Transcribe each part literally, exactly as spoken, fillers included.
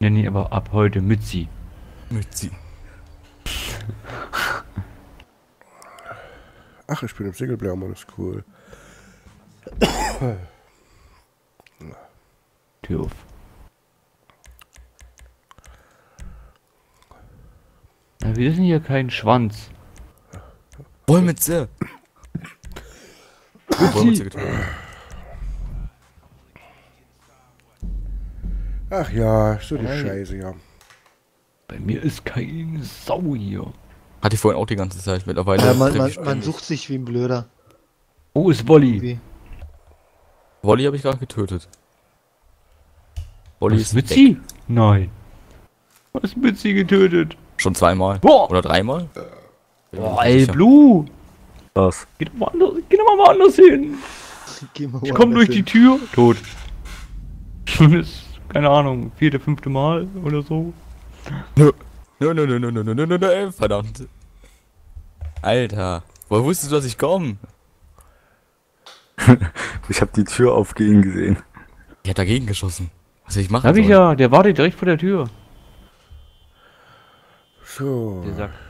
nenne ihn aber ab heute Mützi. Mützi. Ach, ich bin im Singleplayer-Modus, cool. Tür auf. Na, wir sind hier kein Schwanz. Wollmütze. Wollmütze getötet. Ach ja, so die Hey. Scheiße, ja. Bei mir ist keine Sau hier. Hatte ich vorhin auch die ganze Zeit. Mittlerweile. Ja, man, treffe man, ich- man sucht sich wie ein Blöder. Oh, ist Wolli. Irgendwie. Wolli habe ich gerade getötet. Wolli Was, ist Mützi? weg. Nein. Was Mützi getötet? Schon zweimal. Boah. Oder dreimal? Bin mir Boah, nicht ey, sicher. Blue. Was? Geh doch mal anders, geh doch mal woanders hin. Geh mal Ich komm woanders durch die hin. Tür. Tot. Schon ist, keine Ahnung, vierte, fünfte Mal oder so. Nö, nö, nö, nö, nö, nö, nö, nö, nö, verdammt. Alter. Woher wusstest du, dass ich komme? Ich habe die Tür aufgehen gesehen. Ich hätte dagegen geschossen. Was soll ich machen? Hab ich soll? ja, der wartet direkt vor der Tür. So. Der sagt,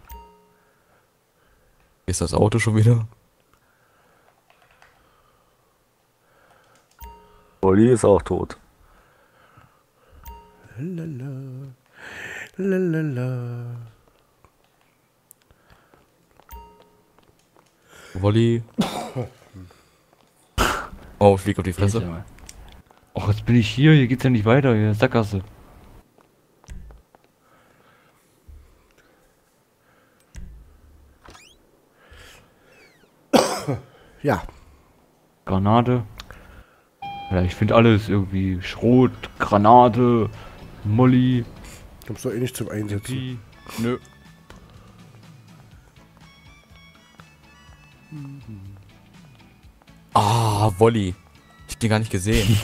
Ist das Auto schon wieder? Olli ist auch tot. Lalala. Lalala. Wolli. Oh, ich flieg auf die Fresse. ach, jetzt bin ich hier, hier geht's ja nicht weiter, hier ist Sackgasse. Ja. Granate. Ja, ich finde alles irgendwie. Schrot, Granate, Molly, Kommst du eh nicht zum Einsetzen. Pi. Nö. Ah, Wolli. Ich hab den gar nicht gesehen.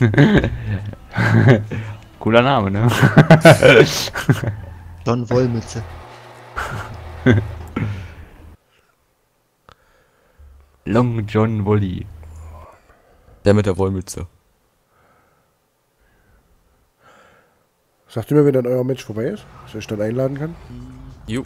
Cooler Name, ne? John Wollmütze. Long John Wolli. Der mit der Wollmütze. Sagt ihr mir, wenn dann euer Match vorbei ist? Dass ich euch dann einladen kann? Jo.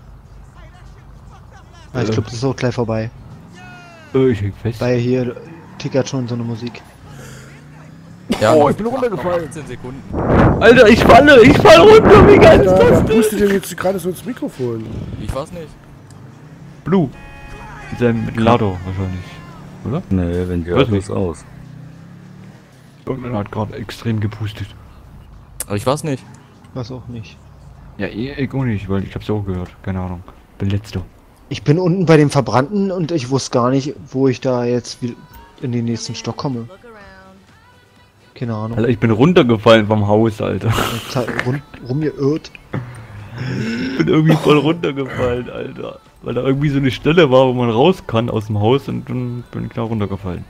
Ah, ich glaube, das ist auch gleich vorbei. Äh, ich häng fest. Weil hier tickert schon so eine Musik. Ja, Oh, noch- ich bin runtergefallen. achtzehn Sekunden. Alter, ich falle, ich fall runter, wie geil ist Alter, das wer denn? pustet denn jetzt gerade so ins Mikrofon? Ich weiß nicht. Blue. Mit seinem Ventilator wahrscheinlich. Oder? Nee, wenn die Weiß Autos nicht. aus. Irgendeiner hat gerade extrem gepustet. Aber ich weiß nicht. Was auch nicht. Ja, eh, ich auch nicht, weil ich hab's auch gehört. Keine Ahnung. Bin letzter. Ich bin unten bei dem Verbrannten und ich wusste gar nicht, wo ich da jetzt wie- in den nächsten Stock komme. Keine Ahnung. Alter, ich bin runtergefallen vom Haus, Alter. Ich hab Rum, rumgeirrt. Ich bin irgendwie voll runtergefallen, Alter. Weil da irgendwie so eine Stelle war, wo man raus kann aus dem Haus und dann bin ich da runtergefallen.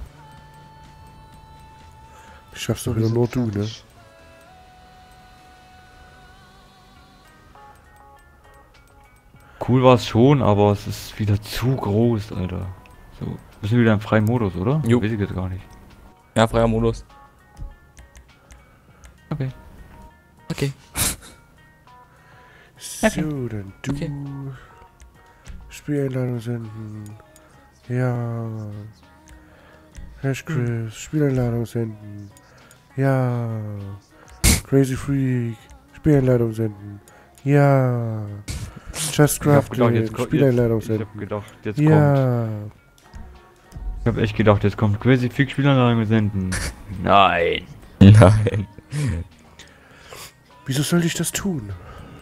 Ich schaff's doch wieder nur du, ne? Cool war es schon, aber es ist wieder zu groß, Alter. So, müssen wir wieder im freien Modus, oder? Jo. Weiß ich jetzt gar nicht. Ja, freier Modus. Okay. Okay. So, dann du. Okay. Spieleinladung senden. Ja. Hash Chris, Spieleinladung senden. Ja. Crazy Freak, Spieleinladung senden. Ja. Just Ich hab gedacht, Crafted, jetzt kommt. Spieleinladung Jetzt, ich hab senden. gedacht, jetzt kommt. Ja. Ich hab echt gedacht, jetzt kommt Crazy Freak Spielanlage senden. Nein. Nein. Wieso soll ich das tun?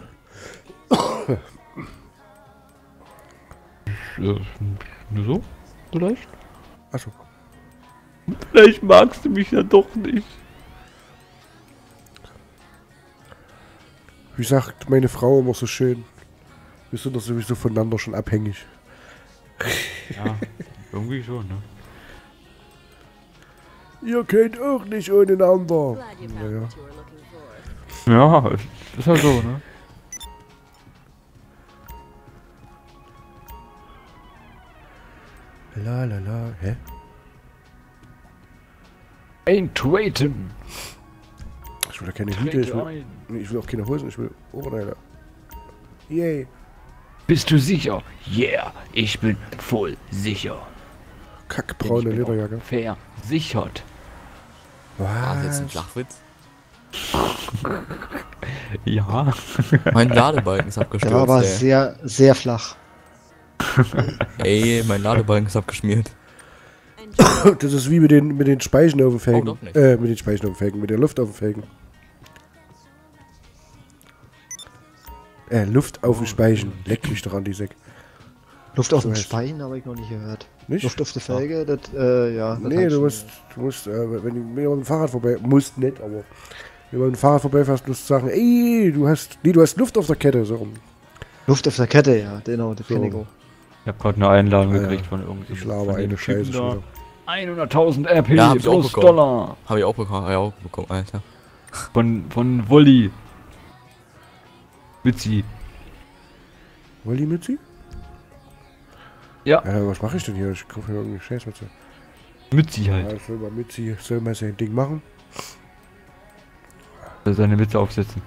Äh, nur so? Vielleicht? Achso. Vielleicht magst du mich ja doch nicht. Wie sagt meine Frau immer so schön, wir sind doch sowieso voneinander schon abhängig. Ja, irgendwie schon, ne? Ihr könnt auch nicht ohne einander. Glad you found Naja. what you were looking for. Ja, ist halt so, ne? La la la, hä? Ain't waiting. Ich will ja keine Hüte, ich will, nee, ich will auch keine Hosen, ich will Oberteile. Yay. Bist du sicher? Yeah, ich bin voll sicher. Kackbraune Denn ich bin auch Lederjacke. Versichert. War das jetzt ein Was? Flachwitz? Ja. Mein Ladebalken ist abgestürzt. Der war aber ey. sehr, sehr flach. Ey, mein Ladebalken ist abgeschmiert. Das ist wie mit den, mit den Speichen auf dem Felgen. doch nicht. Äh, mit den Speichen auf dem Felgen, mit der Luft auf dem Felgen. Äh, Luft auf dem Speichen. Leck mich doch an die Säck. Luft auf So dem heißt- Speichen habe ich noch nicht gehört. Nicht? Luft auf der Felge, das, äh, ja. das hab Nee, ich du schon musst, du musst, äh, wenn du mit dem Fahrrad vorbei, musst nicht, aber wenn du mit dem Fahrrad vorbeifährst, musst du sagen, ey, du hast, nee, du hast Luft auf der Kette, so rum. gehört. Luft auf der Kette, ja, genau, das So. kenn ich auch. Ich habe gerade eine Einladung Ja, gekriegt ja. von irgendeinem. Ich laber von dem eine Typen Scheiße da. schon wieder. hunderttausend R P Ja, hab ich auch plus bekommen. Dollar. Habe ich auch bekommen, hab ich auch bekommen, Alter. Von, von Wolli. Witzi. Wolli Mützi? Ja. Ja, was mache ich denn hier? Ich kaufe hier irgendeine Scheißmütze. Mützi Ja, halt. ich soll mal Mützi, soll mal sein Ding machen. Soll seine Witze aufsetzen.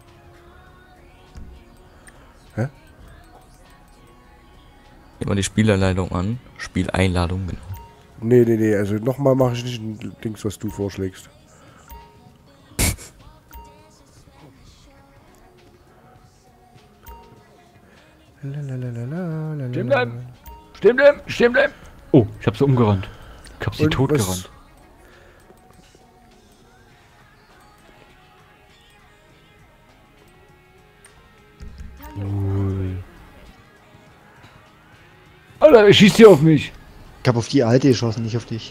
Nehmen wir die Spielanleitung an. Spieleinladung, genau. Nee, nee, nee, also nochmal mache ich nicht ein Dings, was du vorschlägst. Lalalala, Stehen bleiben! Stehen bleiben! Stehen bleiben! Oh, ich hab sie umgerannt. Ich hab sie Und totgerannt. was- Cool. Alter, er schießt hier auf mich. Ich habe auf die alte geschossen, nicht auf dich.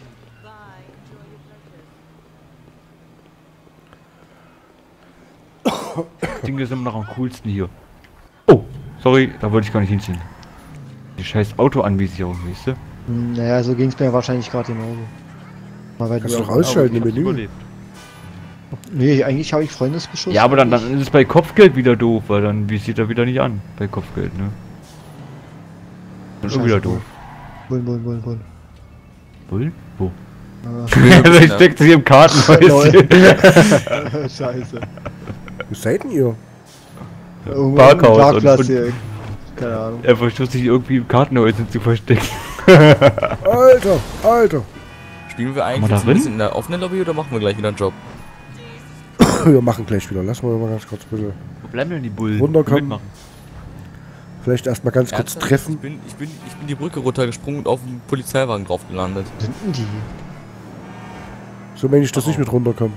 Das Ding ist immer noch am coolsten hier. Oh, sorry, da wollte ich gar nicht hinziehen. Die scheiß Autoanvisierung, weißt du? Hm, naja, so ging es mir wahrscheinlich gerade genauso. Mal weil Kannst du du doch ausschalten im Aber ich hab's Menü. überlebt. Nee, eigentlich habe ich Freundesbeschuss. Ja, aber dann, dann ist es bei Kopfgeld wieder doof, weil dann visiert er wieder nicht an. Bei Kopfgeld, ne? Dann ist schon Scheiße, wieder doof. Bullen, bullen, bullen, bullen. Bullen? Wo? Ah, Er steckt sich im Kartenhäuschen. Scheiße. Wo seid denn ihr? Irgendwo Parkhaus im Parkplatz und- hier. Keine Ahnung. Er versucht sich irgendwie im Kartenhäuschen zu verstecken. Alter, Alter. Spielen wir Kann eigentlich man da jetzt ein drin? bisschen in der offenen Lobby oder machen wir gleich wieder einen Job? Wir machen gleich wieder. Lass mal mal ganz kurz bitte. Wo bleiben denn die Bullen? Runterkommen. Mitmachen. Vielleicht erstmal ganz kurz Ernsthaft? Ich treffen. bin, ich, bin, ich bin die Brücke runtergesprungen und auf den Polizeiwagen drauf gelandet. Wo sind denn die? So meine ich, dass ich mit runterkomme.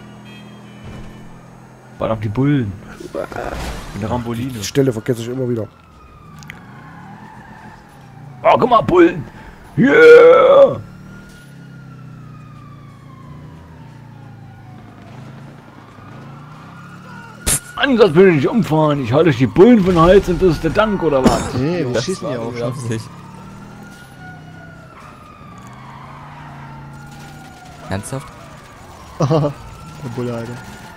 Waren auch die Bullen. In der Ramboline. Die Stelle vergesse ich immer wieder. Oh, guck mal, Bullen! Yeah! Ansatz will ich nicht umfahren. Ich halte euch die Bullen von Hals und das ist der Dank, oder was? Nee, wir Das schießen war ja auch mit schon. Absicht. Ernsthaft? Der Bulle, Alter.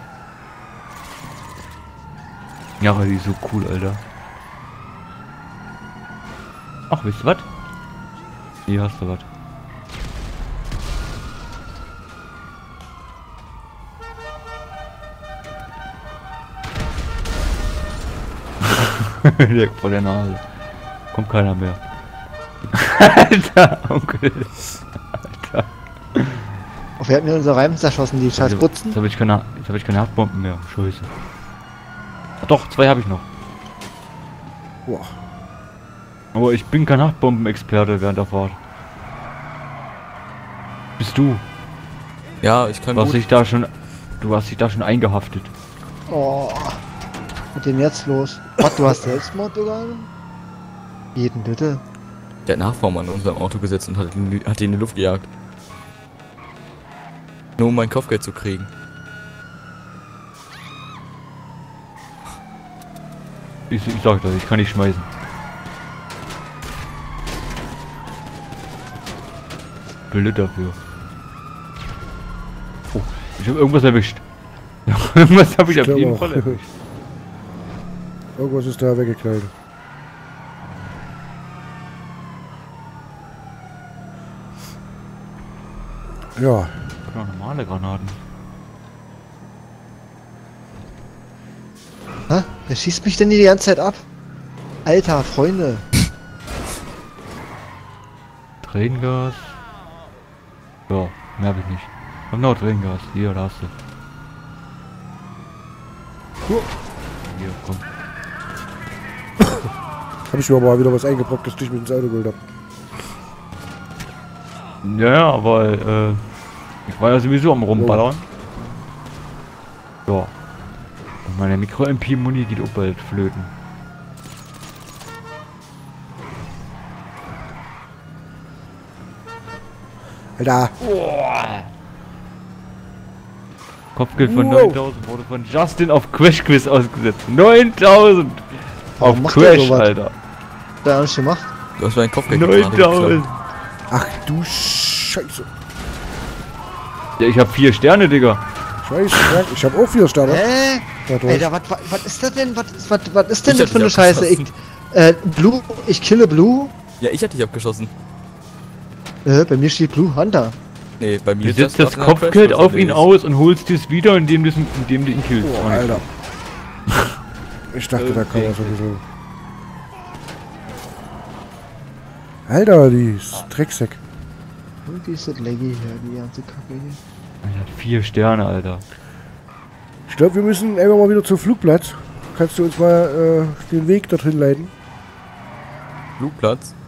Ja, aber die ist so cool, Alter. Ach, wisst ihr was? Hier hast du was. Direkt vor der Nase. Kommt keiner mehr. Alter, Onkel. Alter. Oh, wir hatten mir unser Reim zerschossen, die scheiß Putzen. Jetzt habe ich keine, jetzt habe ich keine Hartbomben mehr. Scheiße. Ach doch, zwei habe ich noch. Boah. Aber ich bin kein Hartbombenexperte während der Fahrt. Bist du? Ja, ich kann Du hast gut. dich da schon, du hast dich da schon eingehaftet. Oh. Was ist denn jetzt los? Was, du hast Selbstmord begangen? Jeden bitte. Der hat Nachform an unserem Auto gesetzt und hat ihn, hat ihn in die Luft gejagt. Nur um mein Kopfgeld zu kriegen. Ich, ich sag das, ich kann nicht schmeißen. Blöd dafür. Oh, ich habe irgendwas erwischt. Irgendwas habe ich Ich auf glaub jeden auch. Fall erwischt. Irgendwas ist da weggeknallt. Ja, Noch normale Granaten. Hä? Wer schießt mich denn die ganze Zeit ab? Alter, Freunde. Tränengas. Ja, mehr hab ich nicht. Komm noch Tränengas. Hier, da hast du. Huh. Hier, komm. Hab ich mir aber mal wieder was eingebrockt, dass ich mit ins Auto geholt hab. Ja, ja, aber äh, ich war ja sowieso am rumballern. Ja. Und meine Mikro-M P-Muni geht auch bald flöten. Alter. Kopfgeld von Wow. neuntausend wurde von Justin auf Crash Quiz ausgesetzt. neuntausend! Warum Auf macht der Crash, sowas? Alter. Hat er nicht gemacht? Du hast meinen Kopf gerade neuntausend! Ach du Scheiße. Ja, ich hab vier Sterne, Digga. Scheiße, ja, ich hab auch vier Sterne. Hä? Dadurch. Alter, was, was, was ist das denn? Was, was, was ist denn Ich das hab für eine dich Scheiße? Ich, abgeschossen. äh, Blue, ich kille Blue. Ja, ich hatte dich abgeschossen. Äh, bei mir steht Blue Hunter. Nee, bei mir Du ist setzt das das nach einer Kopfgeld Crash auf ihn unterwegs. aus und holst es wieder, indem du, es- indem du ihn killst. Oh, Alter. Ich dachte, da kann er sowieso. Alter, die ist Drecksack. Und die ist das Leggy hier, die ganze Kacke hier. Er hat vier Sterne, Alter. Ich glaube, wir müssen einfach mal wieder zum Flugplatz. Kannst du uns mal äh, den Weg dorthin leiten? Flugplatz.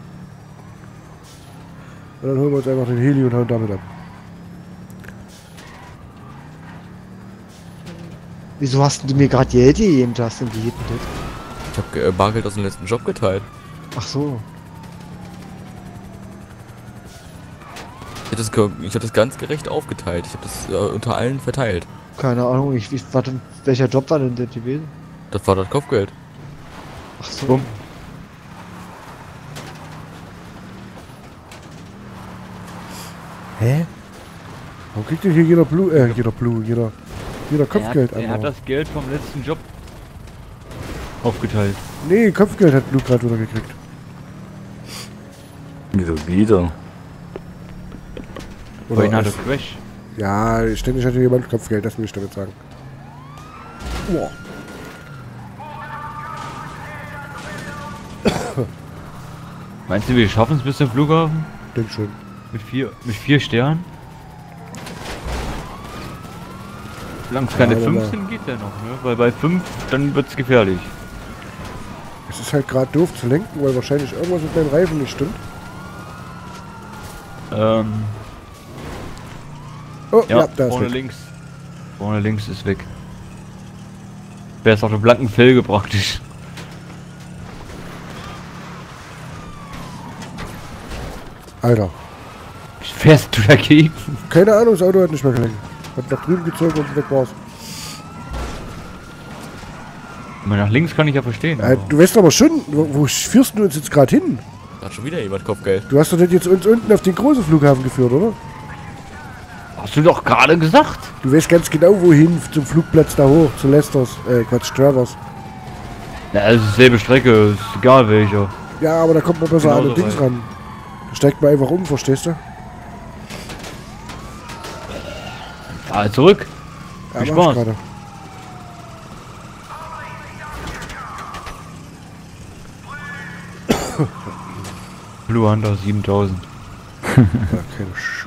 Und dann holen wir uns einfach den Heli und hauen damit ab. Wieso hast du mir gerade Geld gegeben, Justin? Wie geht denn Ich hab äh, Bargeld aus dem letzten Job geteilt. das? Ach so. Ich hab das, ge- ich hab das ganz gerecht aufgeteilt. Ich hab das äh, unter allen verteilt. Keine Ahnung, ich, ich warte, welcher Job war denn der gewesen? Das war das Kopfgeld. Ach so. Bumm. Hä? Warum kriegt denn hier jeder Blue, äh, jeder Blue, jeder, jeder Kopfgeld Er hat, er an? hat das Geld vom letzten Job aufgeteilt. Nee, Kopfgeld hat Blue gerade wieder gekriegt. Wieso wieder? Vorhin hatte es- Crash. Ja, ständig hatte jemand Kopfgeld, das will ich damit sagen. Boah. Meinst du, wir schaffen es bis zum Flughafen? Denk schon. Mit vier, mit vier Sternen? Solange es keine Ja, fünf aber- sind, geht der noch, ne? Weil bei fünf, dann wird's gefährlich. Es ist halt gerade doof zu lenken, weil wahrscheinlich irgendwas mit meinem Reifen nicht stimmt. Ähm, Oh, ja, ja, da ist vorne weg. links. Vorne links ist weg. Wäre es auf der blanken Felge praktisch. Alter. Fährst du dagegen? Keine Ahnung, das Auto hat nicht mehr gelenkt. Hat nach drüben gezogen und weg war's. Aber nach links kann ich ja verstehen. Äh, aber- du weißt aber schon, wo, wo führst du uns jetzt gerade hin? Da hat schon wieder jemand Kopfgeld. Du hast doch nicht jetzt uns unten auf den großen Flughafen geführt, oder? Hast du doch gerade gesagt. Du weißt ganz genau wohin, zum Flugplatz da hoch, zu Leicesters, äh, Quatsch, Travers. Ja, es ist dieselbe Strecke, ist egal welcher. Ja, aber da kommt man besser an Genauso den Dings weit. ran. Da steigt man einfach um, verstehst du? Ah, zurück. Ja, Viel mach ich Spaß. gerade. Blue Hunter siebentausend. Ja, keine Sch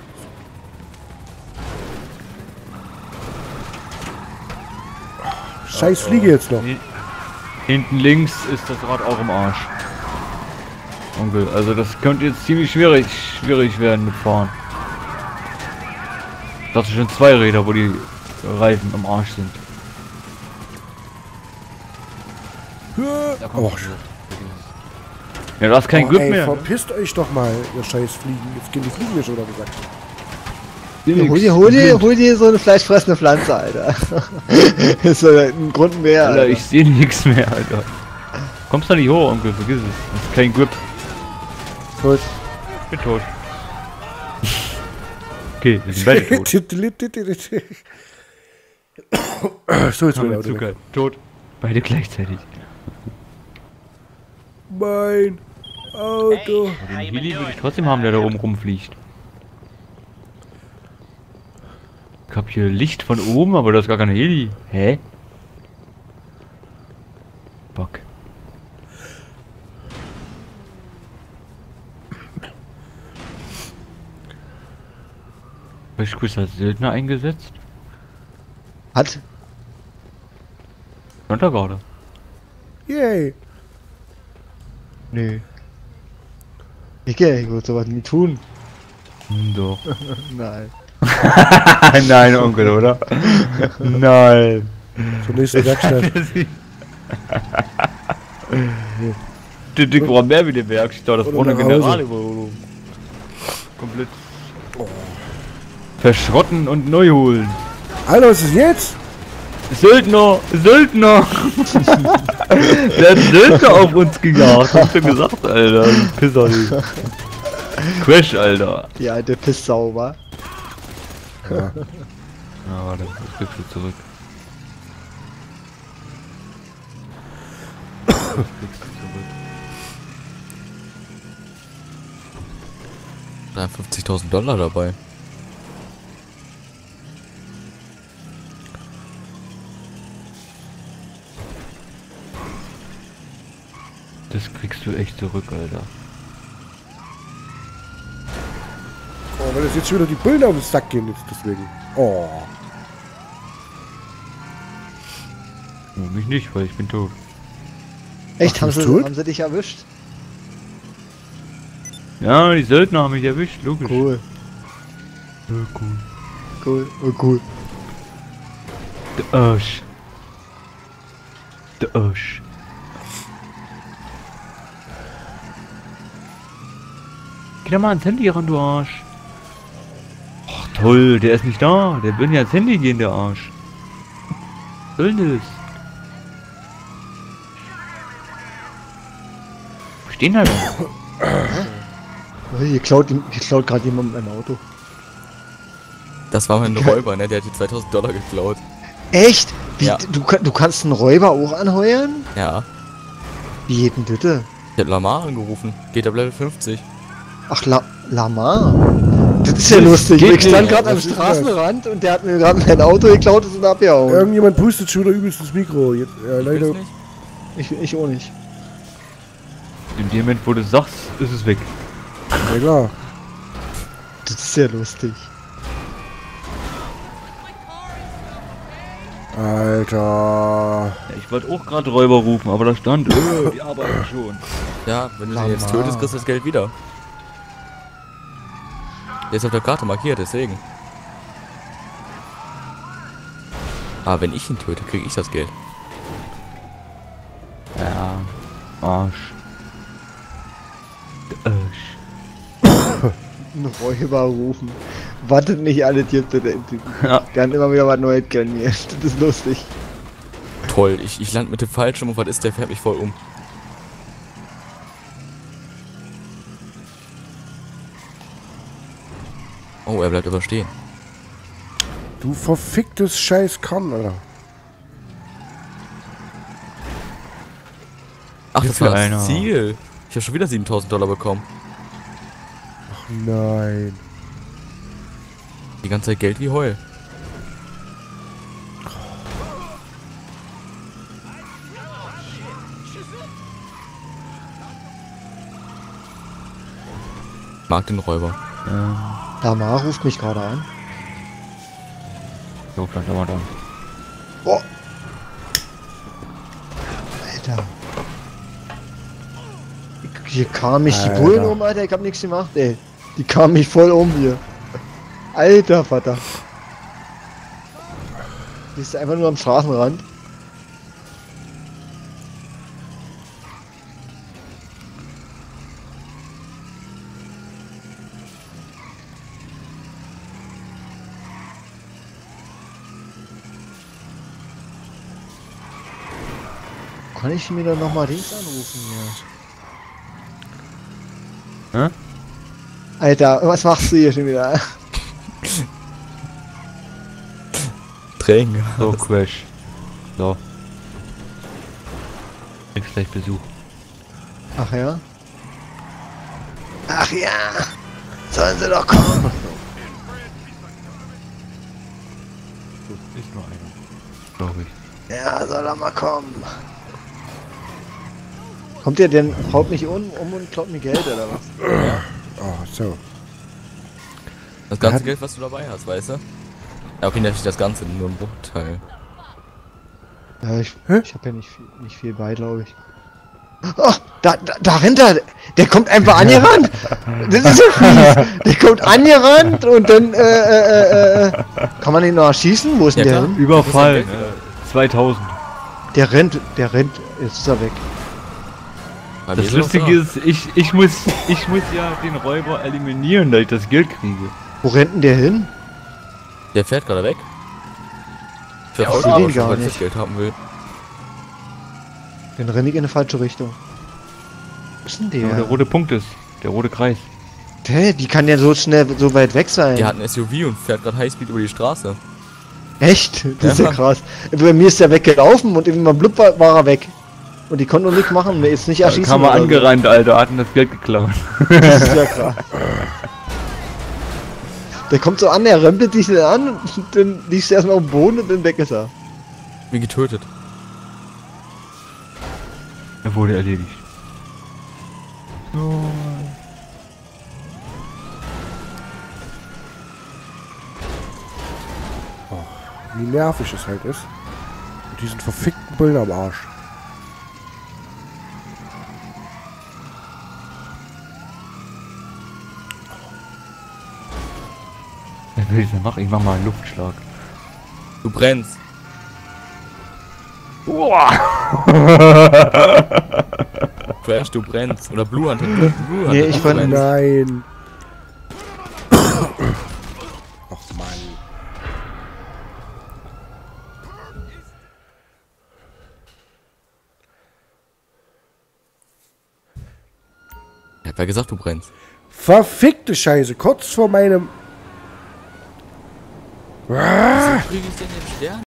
Scheiß Fliege jetzt noch. Hi- Hinten links ist das Rad auch im Arsch. Onkel, also das könnte jetzt ziemlich schwierig, schwierig werden mit Fahren. Das sind schon zwei Räder, wo die Reifen im Arsch sind. Da kommt Oh, schon. Ja, du hast kein oh, Grip ey, mehr. Ne? verpisst euch doch mal, ihr scheiß Fliegen. Jetzt gehen die Fliegen mir schon wieder gesagt. Ja, hol dir, hol dir, hol dir so eine fleischfressende Pflanze, Alter. ist so ein Grund mehr, Alter, Alter. ich sehe nichts mehr, Alter. Kommst da nicht hoch, Onkel, vergiss es. Du hast kein Grip. Tot. Ich bin tot. Okay, wir sind beide tot. So, jetzt Aber mein Auto Zucker, weg. tot. Beide gleichzeitig. Mein Auto. Den Heli würde ich trotzdem haben, der da oben rumfliegt. Ich hab hier Licht von oben, aber da ist gar kein Heli. Hä? Fischkuss als Söldner eingesetzt? Hat? Stand da gerade. Yay. Nö. Ich geh, ich würde sowas nie tun. Hm, doch. Nein. Nein, Onkel, oder? Nein. Zur nächsten Werkstatt. Der Dick war mehr wie der Werkstatt, das Oder braucht eine nach Hause. Generalüberholung. Komplett. Verschrotten und neu holen. Alter, was ist jetzt? Söldner! Söldner! Der hat Söldner auf uns gejagt, hast du gesagt, Alter. Pisser. Crash, Alter. Die alte Pisssau, wa? Ja. Ja, warte, ich kriegst du zurück. Das kriegst du zurück. dreiundfünfzigtausend Dollar dabei. Das kriegst du echt zurück, Alter. Oh, weil das jetzt schon wieder die Bullen auf den Sack gehen jetzt deswegen. Oh. Oh, mich nicht, weil ich bin tot. Echt, Ach, haben bist sie, du tot? haben sie dich erwischt? Ja, die Söldner haben mich erwischt, logisch. Cool, Ja, cool. cool, oh cool. Der Arsch. Der Arsch. Geh doch mal ans Handy ran, du Arsch. Ach toll, der ist nicht da. Der will ja ans Handy gehen, der Arsch. Was soll denn das? Wo stehen da denn? Oh, hier klaut, hier klaut gerade jemand mein Auto. Das war mein Räuber, ne? Der hat die zweitausend Dollar geklaut. Echt? Wie, Ja. du, kann- du kannst einen Räuber auch anheuern? Ja. Wie geht denn bitte? Der hat Lamar angerufen. Geht ab Level fünfzig. Ach, La Lamar. Das ist ja lustig. geht Ich stand nicht. gerade am Was ist Straßenrand und der hat mir gerade mein Auto geklaut und ist abgehauen. Irgendjemand pustet schon wieder übelst ins Mikro. Jetzt, ja, Ich leider. weiß nicht. Ich, ich auch nicht. In dem Moment, wo du sagst, ist es weg. Ja klar. Das ist ja lustig. Alter. Ja, ich wollte auch gerade Räuber rufen, aber da stand, äh, die arbeiten schon. Ja, wenn du Lamar. den jetzt tötest, kriegst du das Geld wieder. Der ist auf der Karte markiert, deswegen. Aber wenn ich ihn töte, kriege ich das Geld. Ja, Arsch. Der Arsch. Einen Räuber rufen. Wartet nicht alle die, die, die, die Ja. werden immer wieder was Neues kennen hier. Das ist lustig. Toll, ich, ich lande mit dem Fallschirm und was ist, der fährt mich voll um. Oh, er bleibt aber stehen. Du verficktes Scheiß Korn, Alter. Ach, Wie das war viel das einer? Ziel. Ich habe schon wieder siebentausend Dollar bekommen. Nein. Die ganze Zeit Geld wie Heul. Mag den Räuber. Ja, Lamar ruft mich gerade an. so, vielleicht aber dann. Oh. Alter. Hier kam mich die Alter. Bullen um, Alter. Ich hab nichts gemacht, ey. Die kamen mich voll um hier. Alter Vater. Die ist einfach nur am Straßenrand. Kann ich mir dann nochmal links anrufen hier? Hä? Alter, was machst du hier schon wieder? Tränen. So, Crash. So. Kriegst gleich Besuch. Ach ja? Ach ja! Sollen sie doch kommen! Ist nur einer. Glaube ich. Ja, soll er mal kommen! Kommt ihr denn, haut mich um, um und klaut mir Geld oder was? Oh, so. Das ganze hat- Geld, was du dabei hast, weißt du? Ja, okay, nicht das Ganze, nur ein Bruchteil. Ja, ich, Hä? ich habe ja nicht viel, nicht viel bei, glaube ich. Oh, da, da, da rennt er! Der kommt einfach angerannt! Das ist ja fies! Der kommt angerannt und dann, äh, äh, äh, äh, kann man ihn noch erschießen? Wo ist denn Ja, der klar. hin? Überfallen. Das ist ja Äh, zweitausend. Der rennt, der rennt, jetzt ist er weg. Bei mir Das er noch Lustige da. ist, ich, ich muss ich muss ja den Räuber eliminieren, da ich das Geld kriege. Wo rennt denn der hin? Der fährt gerade weg. ich Verfolgt seh ihn den aber schon, gar weil er das nicht. Geld haben will. Den renne ich in eine falsche Richtung. Wo ist denn Ja. der? Der rote Punkt ist, der rote Kreis. Hä, die kann ja so schnell, so weit weg sein. Der hat ein S U V und fährt gerade Highspeed über die Straße. Echt? Das ist ja Ja. krass. Bei mir ist der weggelaufen und irgendwann blub war, war er weg. Und die konnten noch nichts machen, mir ist nicht Da erschießen. kam er oder so. angerannt, Alter, hatten das Geld geklaut. Das ist ja krass. Der kommt so an, der rempelt dich dann an und dann liegst du erstmal auf dem Boden und dann weg ist er. Bin getötet. Er wurde erledigt. So. Wie nervig es halt ist. Mit diesen verfickten Bullen am Arsch. Was will ich denn machen? Ich mach mal einen Luftschlag. Du brennst. Crash, du brennst. Oder Blue Hunter. Blue Hunter. Nee, ich du fand- brennst. Nein. Ach Mann. Ich hab ja gesagt, du brennst. Verfickte Scheiße. Kurz vor meinem... Wieso krieg ich denn den Stern?